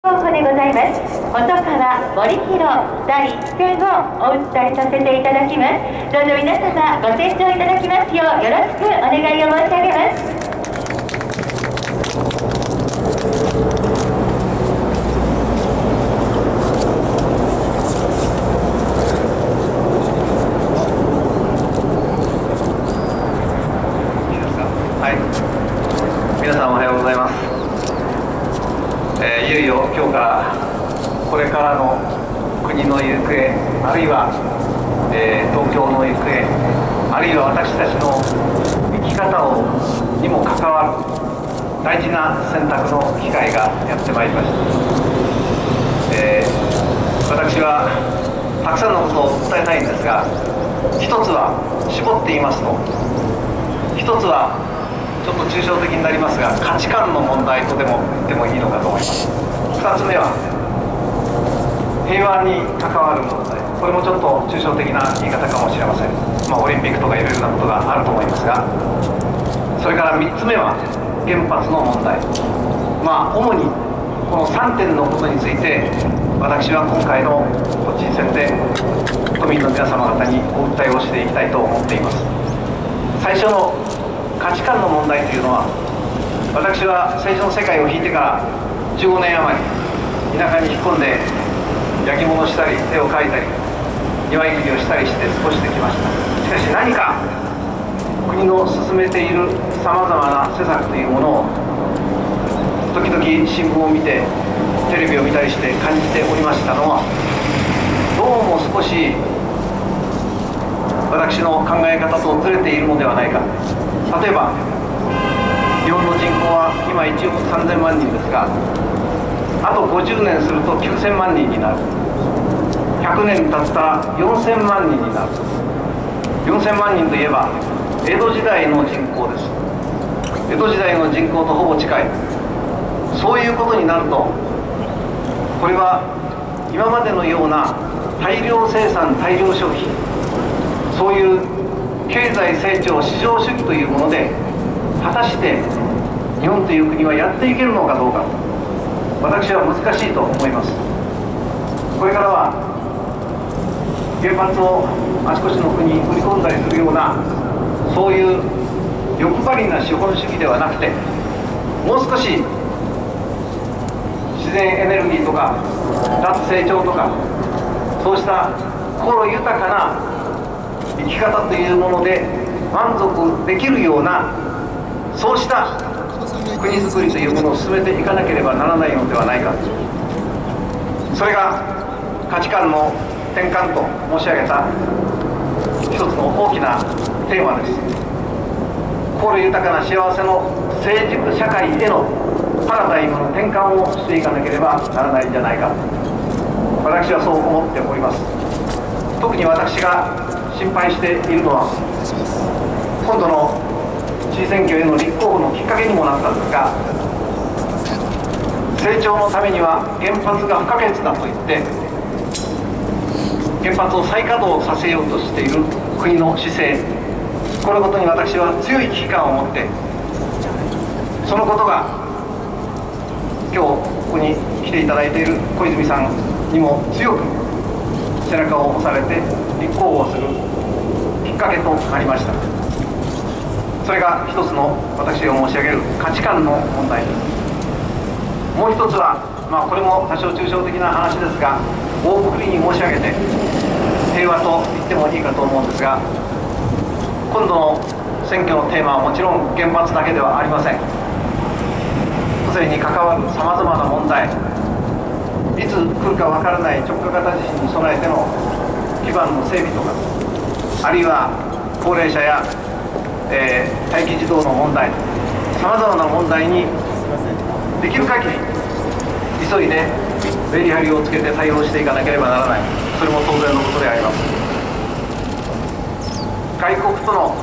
候補でございます。細川森弘第一戦をお伝えさせていただきます。どうぞ皆様ご清聴いただきますようよろしくお願いを申し上げます。 皆さんおはようございます。いよいよ今日からこれからの国の行方、あるいは、東京の行方、あるいは私たちの生き方にも関わる大事な選択の機会がやってまいりました。私はたくさんのことを伝えたいんですが、一つは絞って言いますと、一つはちょっと抽象的になりますが、価値観の問題とでも言ってもいいのかと思います。2つ目は平和に関わる問題、これもちょっと抽象的な言い方かもしれません。オリンピックとかいろいろなことがあると思いますが、それから3つ目は原発の問題。主にこの3点のことについて、私は今回の都知事選で都民の皆様方にお訴えをしていきたいと思っています。最初の価値観の問題というのは、私は政治の世界を引いてから15年余り田舎に引っ込んで焼き物したり絵を描いたり庭いじりをしたりして過ごしてきました。しかし何か国の進めているさまざまな施策というものを時々新聞を見てテレビを見たりして感じておりましたのは、どうも少し私の考え方とずれているのではないか。例えば日本の人口は今1億3000万人ですが、あと50年すると9000万人になる。100年経ったら4000万人になる。4000万人といえば江戸時代の人口です。江戸時代の人口とほぼ近い。そういうことになると、これは今までのような大量生産大量消費、そういう経済成長市場主義というもので果たして日本という国はやっていけるのかどうか、私は難しいと思います。これからは原発をあちこちの国に売り込んだりするような、そういう欲張りな資本主義ではなくて、もう少し自然エネルギーとか脱成長とか、そうした心豊かな生き方というもので満足できるような、そうした国づくりというものを進めていかなければならないのではないか。それが価値観の転換と申し上げた一つの大きなテーマです。心豊かな幸せの成熟社会へのパラダイムの転換をしていかなければならないんじゃないか、私はそう思っております。特に私が心配しているのは、今度の知事選挙への立候補のきっかけにもなったんですが、成長のためには原発が不可欠だと言って原発を再稼働させようとしている国の姿勢、このことに私は強い危機感を持って、そのことが今日ここに来ていただいている小泉さんにも強く背中を押されて立候補するきっかけとなりました。それが一つの私が申し上げる価値観の問題です。もう一つは、これも多少抽象的な話ですが、大くくりに申し上げて平和と言ってもいいかと思うんですが、今度の選挙のテーマはもちろん原発だけではありません。都政に関わるさまざまな問題、いつ来るかわからない直下型地震に備えての基盤の整備とか、あるいは高齢者や、待機児童の問題、さまざまな問題にできる限り急いでメリハリをつけて対応していかなければならない、それも当然のことであります。外国との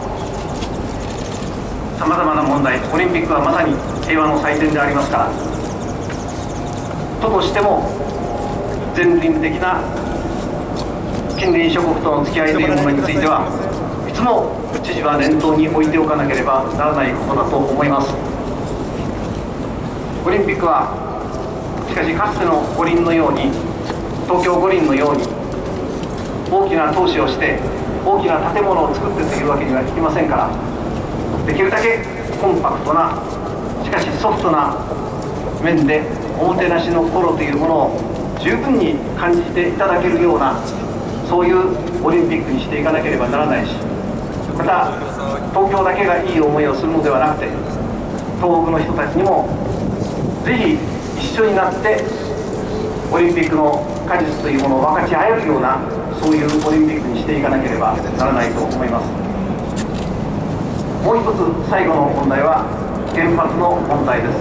さまざまな問題、オリンピックはまさに平和の祭典でありますから、都としても前輪的な近隣諸国との付き合いというものについてはいつも知事は念頭に置いておかなければならないことだと思います。オリンピックはしかしかつての五輪のように、東京五輪のように大きな投資をして大きな建物を作ってというわけにはいきませんから、できるだけコンパクトな、しかしソフトな面でおもてなしの心というものを十分に感じていただけるような、そういうオリンピックにしていかなければならないし、また東京だけがいい思いをするのではなくて、東北の人たちにもぜひ一緒になってオリンピックの果実というものを分かち合えるような、そういうオリンピックにしていかなければならないと思います。もう一つ最後の問題は原発の問題です。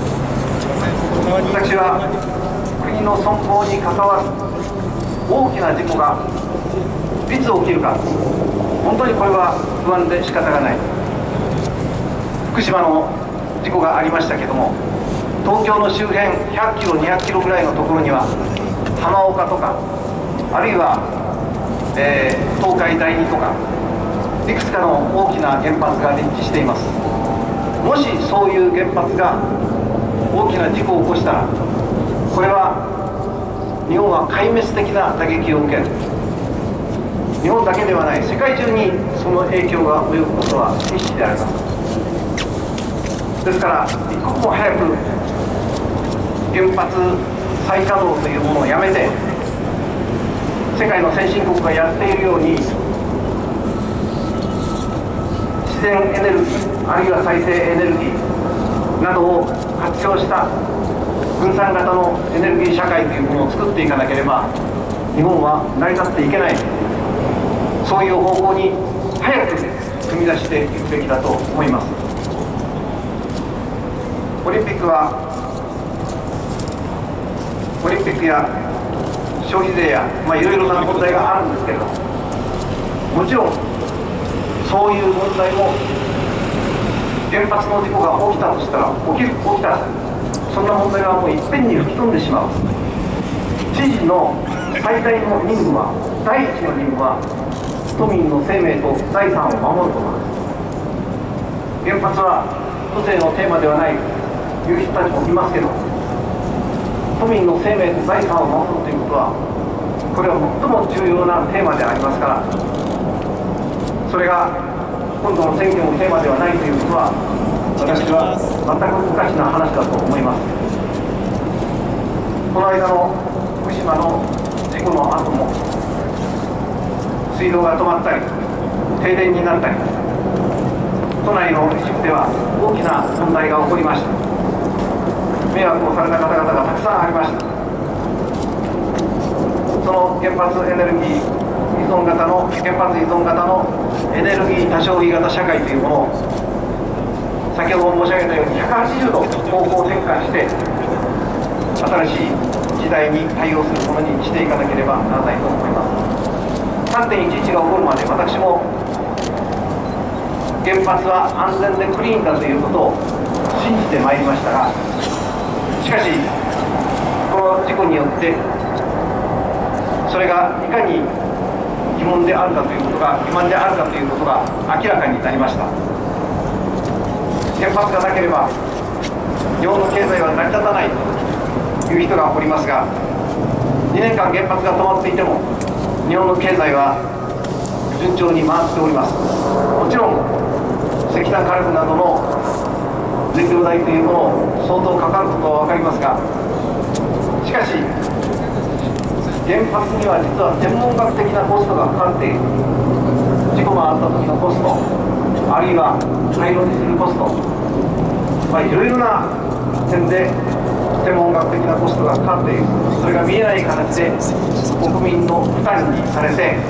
私は国の存亡に関わる大きな事故がいつ起きるか、本当にこれは不安で仕方がない。福島の事故がありましたけども、東京の周辺100キロ200キロぐらいのところには浜岡とか、あるいは、東海第二とか、いくつかの大きな原発が立地しています。もしそういう原発が大きな事故を起こしたら、これは日本は壊滅的な打撃を受ける。日本だけではない、世界中にその影響が及ぶことは必至であります。ですから一刻も早く原発再稼働というものをやめて、世界の先進国がやっているように自然エネルギー、あるいは再生エネルギーなどを活用した分散型のエネルギー社会というものを作っていかなければ日本は成り立っていけない、そういう方向に早く踏み出していくべきだと思います。オリンピックや消費税や、いろいろな問題があるんですけれども、もちろんそういう問題も原発の事故が起きたとしたら起きたらそんな問題はもういっぺんに吹き飛んでしまう。知事の最大の任務は、第一の任務は都民の生命と財産を守ることです。原発は都政のテーマではないという人たちもいますけど、都民の生命と財産を守るということは、これは最も重要なテーマでありますから、それが今度の選挙のテーマではないということは、私は全くおかしな話だと思います。この間の福島の事故の後も、水道が止まったり停電になったり、都内の一部では大きな問題が起こりました。迷惑をされた方々がたくさんありました。その原発依存型のエネルギー多消費型社会というものを、先ほど申し上げたように180度方向転換して新しい時代に対応するものにしていかなければならないと思います。3.11 が起こるまで私も原発は安全でクリーンだということを信じてまいりましたが、しかしこの事故によってそれがいかに疑問であるかということが明らかになりました。原発がなければ日本の経済は成り立たないという人がおりますが、2年間原発が止まっていても日本の経済は順調に回っております。もちろん石炭火力などの燃料代というものを相当かかることは分かりますが、しかし原発には実は天文学的なコストがかかっている。事故があった時のコスト、あるいは廃炉にするコスト、いろいろな点で天文学的なコストがかかっている。それが見えない形で国民の負担にされて、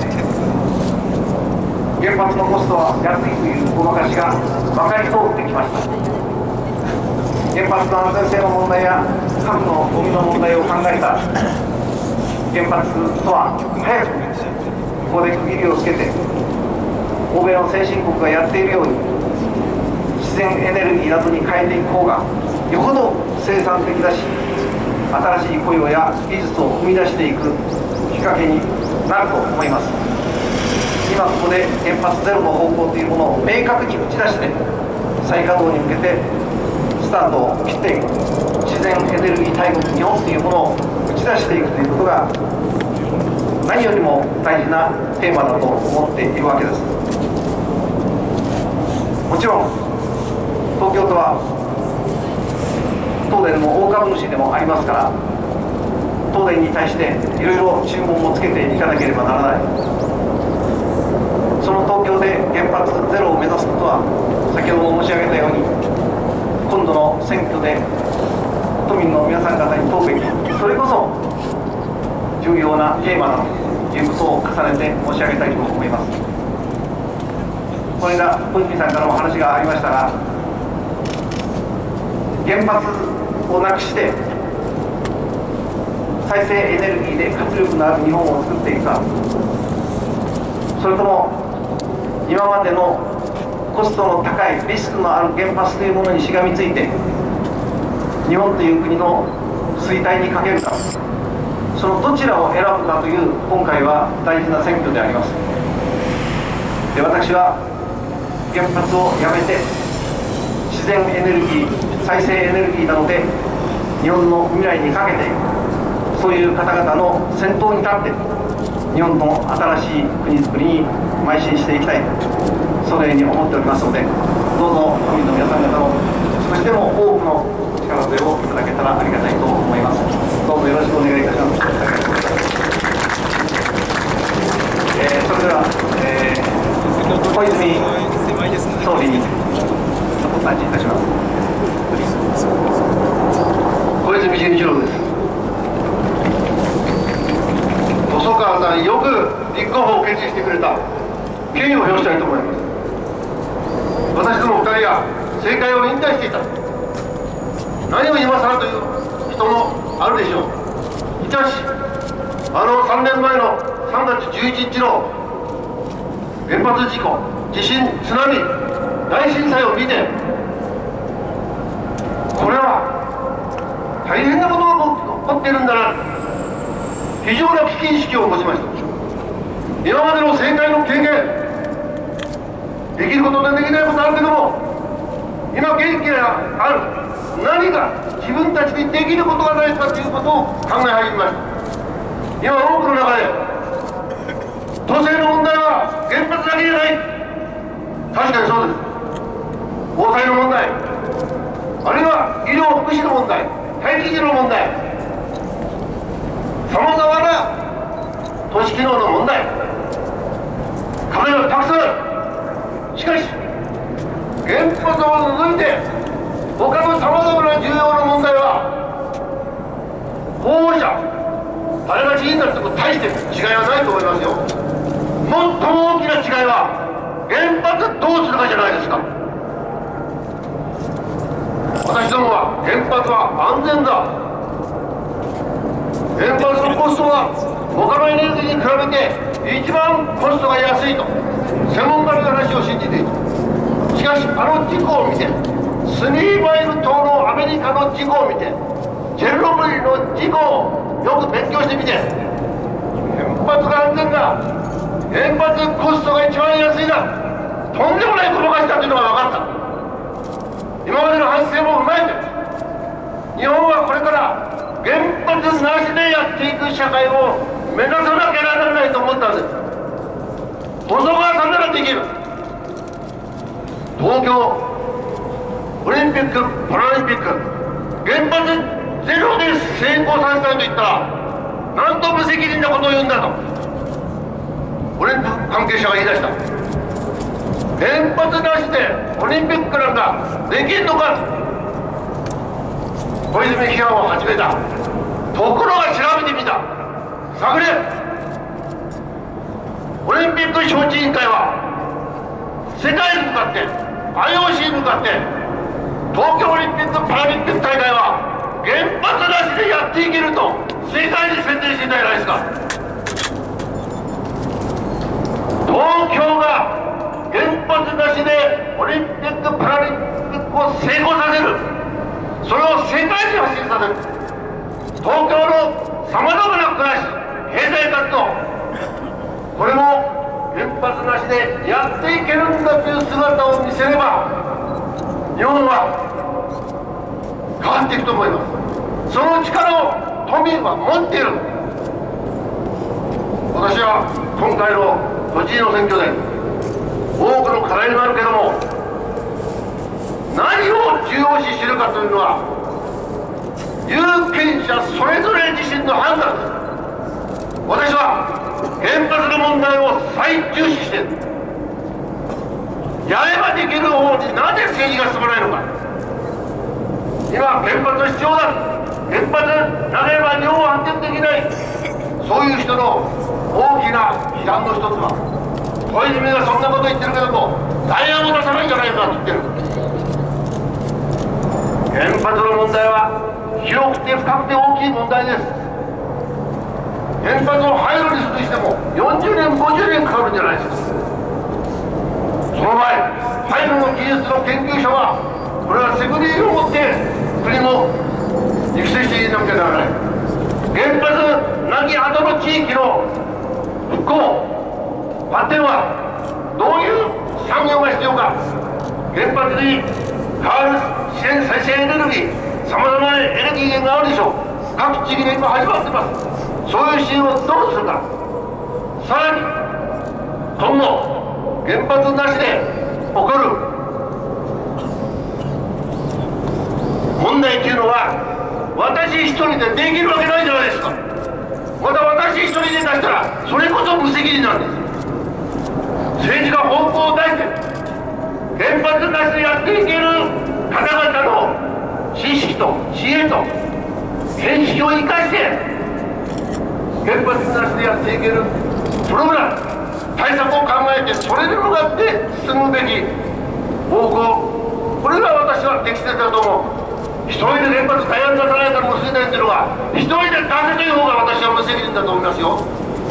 原発のコストは安いというごまかしが分かり通ってきました。原発の安全性の問題や核のゴミの問題を考えた原発とは早くここで区切りをつけて、欧米の先進国がやっているように自然エネルギーなどに変えていく方がよほど生産的だし、新しい雇用や技術を生み出していくきっかけになると思います。今ここで原発ゼロの方向というものを明確に打ち出して再稼働に向けてススタートを切っていく、自然エネルギー大国日本というものを打ち出していくということが何よりも大事なテーマだと思っているわけです。もちろん東京都は東電の大株主でもありますから、東電に対していろいろ注文もつけていかなければならない。その東京で原発ゼロを目指すことは、先ほど申し上げたように今度の選挙で都民の皆さん方に問うべき、それこそ重要なテーマだということを重ねて申し上げたいと思います。この間小泉さんからも話がありましたが、原発をなくして再生エネルギーで活力のある日本を作っていくか、それとも今までのコストの高いリスクのある原発というものにしがみついて日本という国の衰退にかけるか、そのどちらを選ぶかという今回は大事な選挙であります。で、私は原発をやめて自然エネルギー、再生エネルギーなどで日本の未来にかけていく、そういう方々の先頭に立って日本の新しい国づくりに邁進していきたい、そのように思っておりますので、どうぞ都民の皆さん方の少しでも多くの力添えをいただけたらありがたいと思います。どうぞよろしくお願いいたします。それでは、小泉総理にお答えいたします。小泉純一郎です。細川さん、よく立候補を決意してくれた。敬意を表したいと思います。私ども2人が政界を引退していた。何を今更という人もあるでしょう。しかし、3年前の3月11日の原発事故、地震、津波、大震災を見て、これは大変なことが起こっているんだな、非常な危機意識を持ちました。今までの政界の経験、できることとできないことあるけども、今元気がある、何か自分たちにできることがないかということを考え始めました。今多くの中で都政の問題は原発だけじゃない。確かにそうです。防災の問題、あるいは医療福祉の問題、待機児の問題、さまざまな都市機能の問題、壁がたくさんある。しかし原発を除いて他のさまざまな重要な問題は候補者誰が知事になっても大して違いはないと思いますよ。最も大きな違いは原発どうするかじゃないですか。私どもは原発は安全だ、原発のコストは他のエネルギーに比べて一番コストが安いと専門家の話を信じている。しかし事故を見て、スニーバイル島のアメリカの事故を見て、チェルノブイリの事故をよく勉強してみて、原発が安全だ、原発コストが一番安いだ、とんでもないごまかしだというのが分かった。今までの反省も踏まえて、日本はこれから原発なしでやっていく社会を目指さなきゃならないと思ったんです。細川さんならできる。東京オリンピック・パラリンピック、原発ゼロで成功させたいと言ったら、なんと無責任なことを言うんだとオリンピック関係者が言い出した。原発なしでオリンピックなんかできんのか、小泉批判を始めた。ところが調べてみた。昨年オリンピック招致委員会は世界に向かって IOC に向かって、東京オリンピック・パラリンピック大会は原発なしでやっていけると世界に宣伝していたじゃないですか。東京が原発なしでオリンピック・パラリンピックを成功させる、それを世界に発信させる、東京のさまざまな暮らし、経済活動、これも原発なしでやっていけるんだという姿を見せれば、日本は変わっていくと思います。その力を都民は持っている。私は今回の都知事の選挙で多くの課題があるけども、何を重要視するかというのは有権者それぞれ自身の判断です。私は原発の問題を最重視している。やればできる方になぜ政治が進まないのか。今原発必要だ、原発なければ日本は発展できない、そういう人の大きな批判の一つは、小泉がそんなこと言ってるけどもダイヤも出さないんじゃないかと言ってる。原発の問題は広くて深くて大きい問題です。原発を廃炉にするにしても40年50年かかるんじゃないですか。その場合廃炉の技術の研究者はこれは責任を持って国も育成していなきゃならない。原発なき後の地域の復興発展はどういう産業が必要か。原発に変わる再生エネルギー、さまざまなエネルギー源があるでしょう。各地域で今始まってます。そういう支援をどうするか。さらに今後原発なしで起こる問題というのは私一人でできるわけないじゃないですか。また私一人で出したらそれこそ無責任なんです。政治が方向を出して原発なしでやっていける方々の知識と知恵と見識を生かして原発なしでやっていけるプログラム対策を考えて、それに向かって進むべき方向、これが私は適切だと思う。一人で原発大変出さないから無責任というのが一人で出せという方が私は無責任だと思いますよ。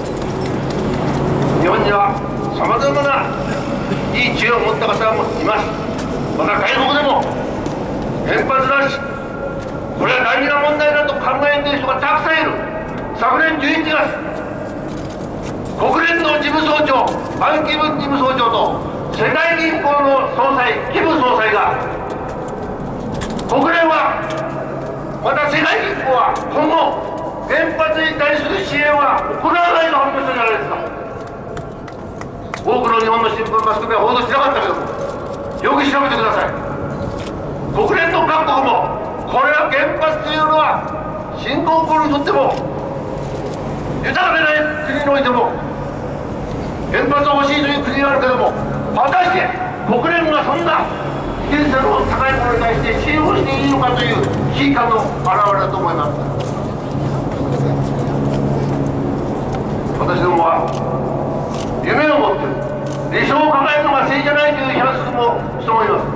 日本にはさまざまないい知恵を持った方もいます。また外国でも原発なし、これは大事な問題だと考えている人がたくさんいる。昨年11月、国連の事務総長バンキム事務総長と世界銀行の総裁キム総裁が、国連はまた世界銀行は今後原発に対する支援は行わないと発表したじゃないですか。多くの日本の新聞マスコミは報道しなかったけども、よく調べてください。国連の各国もこれは原発というのは新興国にとっても豊かでない国においても原発が欲しいという国があるけども、果たして国連がそんな危険性の高いものに対して支援をしていいのかという危機感の表れだと思います。私どもは夢を持って理想を抱えるのが政治じゃないという批判も人もいます。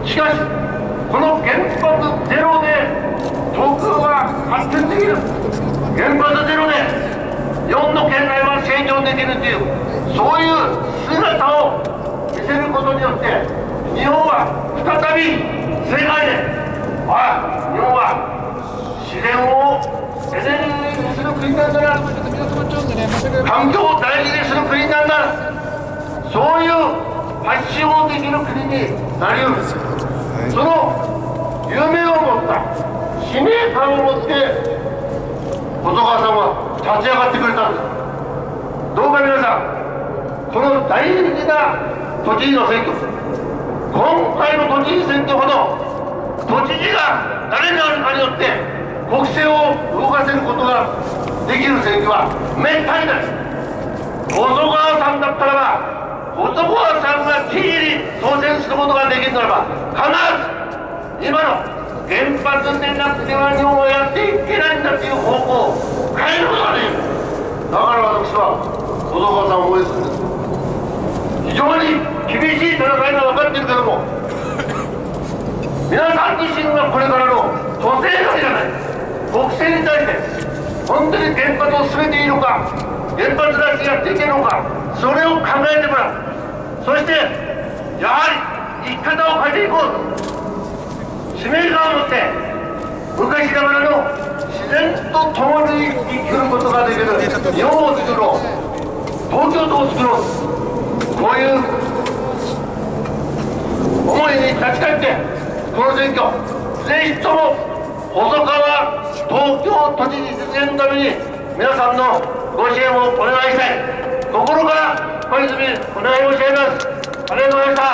しかしこの原発ゼロで東京は発展できる、原発ゼロで日本の経済は成長できるという、そういう姿を見せることによって日本は再び世界で、日本は自然をエネルギーにする国なんだな、環境を大事にする国なんだ、そういう発信をできる国になりうる。その夢を持った使命感を持って細川さんは立ち上がってくれたんです。どうか皆さん、この大事な都知事の選挙、今回の都知事選挙ほど都知事が誰になるかによって国政を動かせることができる選挙はめったにない。細川さんだったらば、細川さんが知事に当選することができるならば、必ず今の原発でなくては日本はやっていけないんだという方向を変えることができる。だから私は細川さんを応援するんです。非常に厳しい戦いが分かっているけども、皆さん自身がこれからの都政だけじゃない、国政に対して本当に原発を進めていいのか、原発なしでやっていけるのか、それを考えてもらう。そしてやはり生き方を変えていこうと使命感を持って、昔ながらの自然と共に生きることができる日本を作ろう、東京都を作ろう、こういう思いに立ち返ってこの選挙ぜひとも細川東京都知事実現のために皆さんのご支援をお願いしたい。心から小泉お願い申し上げます。ありがとうございました。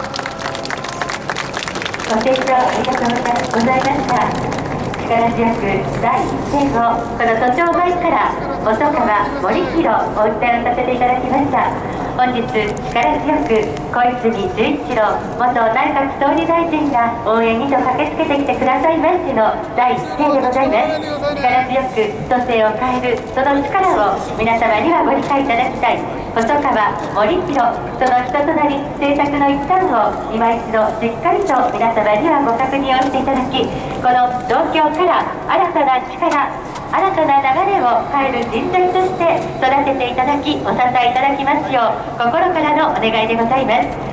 ご清聴ありがとうございました。力強く第一声をこの都庁前から細川森弘お訴えをさせていただきました。本日力強く小泉純一郎元内閣総理大臣が応援にと駆けつけてきてくださいましての第一声でございます。力強く都政を変えるその力を皆様にはご理解いただきたい。細川森弘その人となり政策の一端を今一度しっかりと皆様にはご確認をしていただき、この東京から新たな力新たな流れを変える人材として育てていただきお支えいただきますよう心からのお願いでございます。